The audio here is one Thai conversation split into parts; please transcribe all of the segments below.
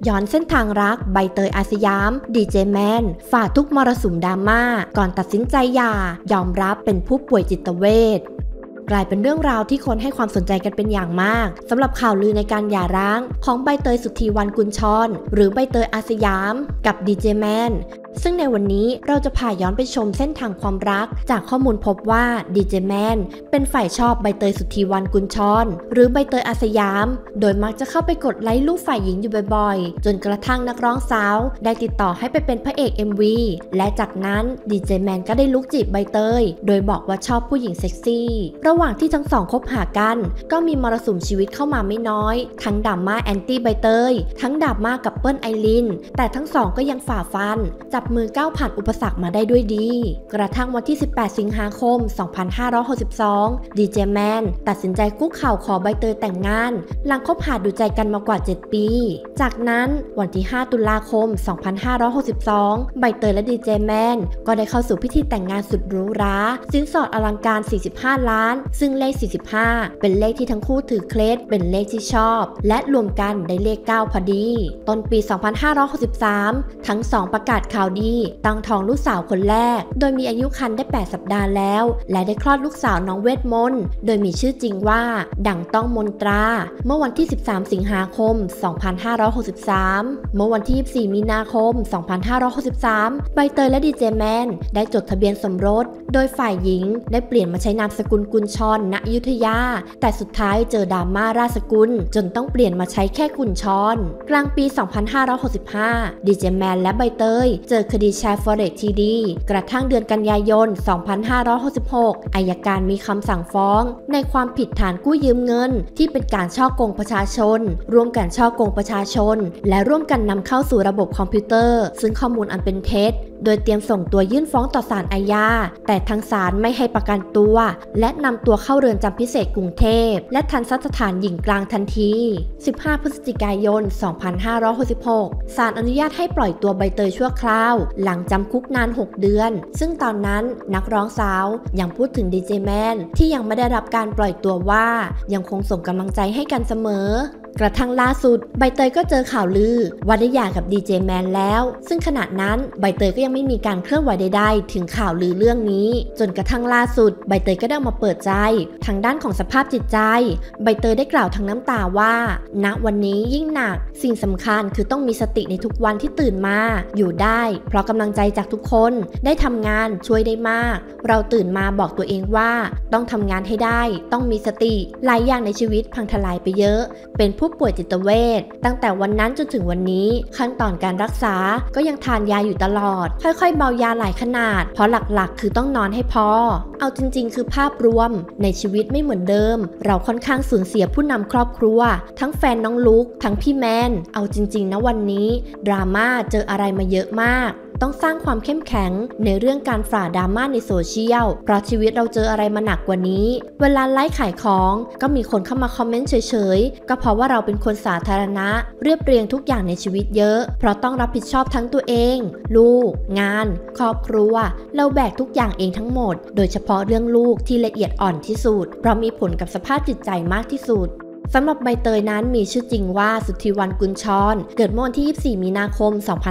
ย้อนเส้นทางรักใบเตยอาสยามดีเจแมนฝ่าทุกมรสุมดราม่าก่อนตัดสินใจหย่ายอมรับเป็นผู้ป่วยจิตเวชกลายเป็นเรื่องราวที่คนให้ความสนใจกันเป็นอย่างมากสำหรับข่าวลือในการหย่าร้างของใบเตยสุธีวรรณกุลชรหรือใบเตยอาสยามกับดีเจแมนซึ่งในวันนี้เราจะพาย้อนไปชมเส้นทางความรักจากข้อมูลพบว่าดีเจแมนเป็นฝ่ายชอบใบเตยสุธีวรรณกุลชรหรือใบเตยอาสยามโดยมักจะเข้าไปกดไลค์รูปฝ่ายหญิงอยู่บ่อยๆจนกระทั่งนักร้องสาวได้ติดต่อให้ไปเป็นพระเอก MV และจากนั้นดีเจแมนก็ได้ลุกจีบใบเตยโดยบอกว่าชอบผู้หญิงเซ็กซี่ระหว่างที่ทั้งสองคบหากันก็มีมรสุมชีวิตเข้ามาไม่น้อยทั้งดราม่าแอนตี้ใบเตยทั้งดราม่ากับเปิ้ลไอรินแต่ทั้งสองก็ยังฝ่าฟันจับมือก้าวผ่านอุปสรรคมาได้ด้วยดีกระทั่งวันที่18สิงหาคม2562ดีเจแมนตัดสินใจคุกเข่าขอใบเตยแต่งงานหลังคบหาดูใจกันมากว่า7ปีจากนั้นวันที่5ตุลาคม2562ใบเตยและดีเจแมนก็ได้เข้าสู่พิธีแต่งงานสุดหรูหราสินสอดอลังการ45ล้านซึ่งเลข45เป็นเลขที่ทั้งคู่ถือเคล็ดเป็นเลขที่ชอบและรวมกันได้เลข9พอดีต้นปี2563ทั้งสองประกาศข่าวดีตั้งท้องลูกสาวคนแรกโดยมีอายุครรภ์ได้8สัปดาห์แล้วและได้คลอดลูกสาวน้องเวทมนต์โดยมีชื่อจริงว่าดั่งต้องมนตราเมื่อวันที่13สิงหาคม2563เมื่อวันที่24มีนาคม2563ใบเตยและดีเจแมนได้จดทะเบียนสมรสโดยฝ่ายหญิงได้เปลี่ยนมาใช้นามสกุลกุลชรณอยุธยาแต่สุดท้ายเจอดราม่าราชสกุลจนต้องเปลี่ยนมาใช้แค่กุลชรกลางปี2565ดีเจแมนและใบเตยเจอคดีแชร์ฟอเร็กซ์ทีดีกระทั่งเดือนกันยายน2566อัยการมีคำสั่งฟ้องในความผิดฐานกู้ยืมเงินที่เป็นการฉ้อโกงประชาชนร่วมกันฉ้อโกงประชาชนและร่วมกันนำเข้าสู่ระบบคอมพิวเตอร์ซึ่งข้อมูลอันเป็นเท็จโดยเตรียมส่งตัวยื่นฟ้องต่อศาลอาญาแต่ทางศาลไม่ให้ประกันตัวและนำตัวเข้าเรือนจำพิเศษกรุงเทพและทันตสถานหญิงกลางทันที15พฤศจิกายน2566ศาลอนุญาตให้ปล่อยตัวใบเตยชั่วคราวหลังจำคุกนาน6เดือนซึ่งตอนนั้นนักร้องสาวยังพูดถึงดีเจแมนที่ยังไม่ได้รับการปล่อยตัวว่ายังคงส่งกำลังใจให้กันเสมอกระทั่งล่าสุดใบเตยก็เจอข่าวลือว่าได้หย่ากับดีเจแมนแล้วซึ่งขณะนั้นใบเตยก็ยังไม่มีการเคลื่อนไหวใดๆถึงข่าวลือเรื่องนี้จนกระทั่งล่าสุดใบเตยก็ได้ออกมาเปิดใจทางด้านของสภาพจิตใจใบเตยได้กล่าวทั้งน้ำตาว่าณวันนี้ยิ่งหนักสิ่งสำคัญคือต้องมีสติในทุกวันที่ตื่นมาอยู่ได้เพราะกำลังใจจากทุกคนได้ทำงานช่วยได้มากเราตื่นมาบอกตัวเองว่าต้องทำงานให้ได้ต้องมีสติหลายอย่างในชีวิตพังทลายไปเยอะเป็นผู้ป่วยจิตเวชตั้งแต่วันนั้นจนถึงวันนี้ขั้นตอนการรักษาก็ยังทานยาอยู่ตลอดค่อยๆเบายาหลายขนาดเพราะหลักๆคือต้องนอนให้พอเอาจริงๆคือภาพรวมในชีวิตไม่เหมือนเดิมเราค่อนข้างสูญเสียผู้นำครอบครัวทั้งแฟนน้องลุกทั้งพี่แมนเอาจริงๆนะวันนี้ดราม่าเจออะไรมาเยอะมากต้องสร้างความเข้มแข็งในเรื่องการฝ่าดราม่าในโซเชียลเพราะชีวิตเราเจออะไรมาหนักกว่านี้เวลาไลฟ์ขายของก็มีคนเข้ามาคอมเมนต์เฉยๆก็เพราะว่าเราเป็นคนสาธารณะเรียบเรียงทุกอย่างในชีวิตเยอะเพราะต้องรับผิดชอบทั้งตัวเองลูกงานครอบครัวเราแบกทุกอย่างเองทั้งหมดโดยเฉพาะเรื่องลูกที่ละเอียดอ่อนที่สุดเพราะมีผลกับสภาพจิตใจมากที่สุดสำหรับใบเตยนั้นมีชื่อจริงว่าสุธีวรรณกุลชรเกิดเมื่อวันที่24มีนาคม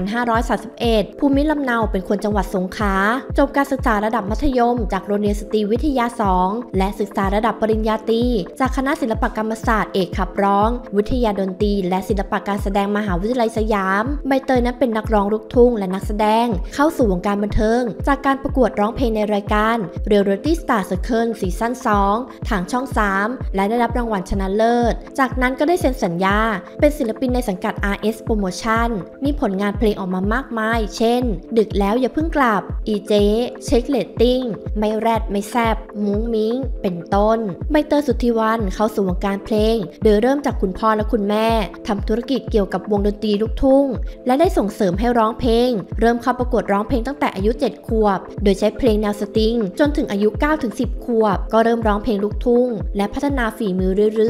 2531ภูมิลำเนาเป็นคนจังหวัดสงขลาจบการศึกษาระดับมัธยมจากโรงเรียนสตรีวิทยา2และศึกษาระดับปริญญาตรีจากคณะศิลปกรรมศาสตร์เอกขับร้องวิทยาดนตรีและศิลปะการแสดงมหาวิทยาลัยสยามใบเตยนั้นเป็นนักร้องลูกทุ่งและนักแสดงเข้าสู่วงการบันเทิงจากการประกวดร้องเพลงในรายการ Reality Star Circle ซีซั่น2ทางช่อง3และได้รับรางวัลชนะเลิศจากนั้นก็ได้เซ็นสัญญาเป็นศิลปินในสังกัด RS Promotion มีผลงานเพลงออกมามากมายเช่นดึกแล้วอย่าเพิ่งกลับอีเจเช็คเรตติ้งไม่แรดไม่แซบมุ้งมิ้งเป็นต้นใบเตยสุธีวรรณเข้าสู่วงการเพลงโดยเริ่มจากคุณพ่อและคุณแม่ทำธุรกิจเกี่ยวกับวงดนตรีลูกทุ่งและได้ส่งเสริมให้ร้องเพลงเริ่มเข้าประกวดร้องเพลงตั้งแต่อายุ7ขวบโดยใช้เพลงแนวสตริงจนถึงอายุ9-10ขวบก็เริ่มร้องเพลงลูกทุ่งและพัฒนาฝีมือเรื่อยๆ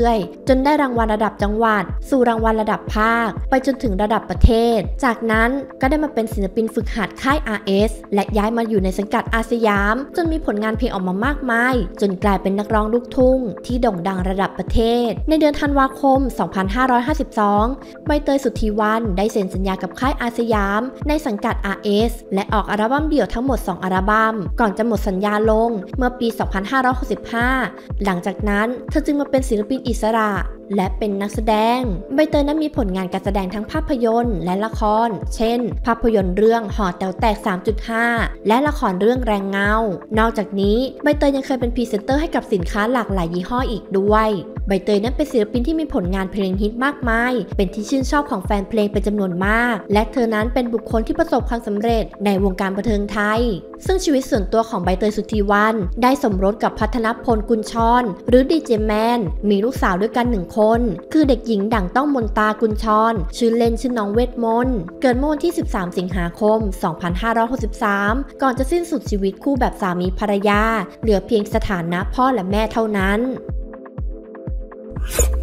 จนได้รางวัลระดับจังหวัดสู่รางวัลระดับภาคไปจนถึงระดับประเทศจากนั้นก็ได้มาเป็นศิลปินฝึกหัดค่าย RS และย้ายมาอยู่ในสังกัดอาสยามจนมีผลงานเพลงออกมามากมายจนกลายเป็นนักร้องลูกทุ่งที่โด่งดังระดับประเทศในเดือนธันวาคม 2552 ใบเตย สุทธิวรรณได้เซ็นสัญญากับค่ายอาสยามในสังกัด RS และออกอัลบั้มเดี่ยวทั้งหมด 2 อัลบั้มก่อนจะหมดสัญญาลงเมื่อปี 2565 หลังจากนั้นเธอจึงมาเป็นศิลปินอิสระและเป็นนักแสดงใบเตยนั้นมีผลงานการแสดงทั้งภาพยนตร์และละครเช่นภาพยนตร์เรื่องหอแต๋วแตก 3.5 และละครเรื่องแรงเงานอกจากนี้ใบเตยยังเคยเป็นพรีเซนเตอร์ให้กับสินค้าหลากหลายยี่ห้ออีกด้วยใบเตยนั้นเป็นศิลปินที่มีผลงานเพลงฮิตมากมายเป็นที่ชื่นชอบของแฟนเพลงเป็นจำนวนมากและเธอนั้นเป็นบุคคลที่ประสบความสำเร็จในวงการบันเทิงไทยซึ่งชีวิตส่วนตัวของใบเตย สุทธิวรรณได้สมรสกับพัฒนพล กุลชรหรือดีเจแมนมีลูกสาวด้วยกัน1 คนคือเด็กหญิงดั่งต้องมนตา กุลชรชื่อเล่นชื่อน้องเวทมนต์เกิดเมื่อวันที่ 13 สิงหาคม 2563 ก่อนจะสิ้นสุดชีวิตคู่แบบสามีภรรยาเหลือเพียงสถานะพ่อและแม่เท่านั้น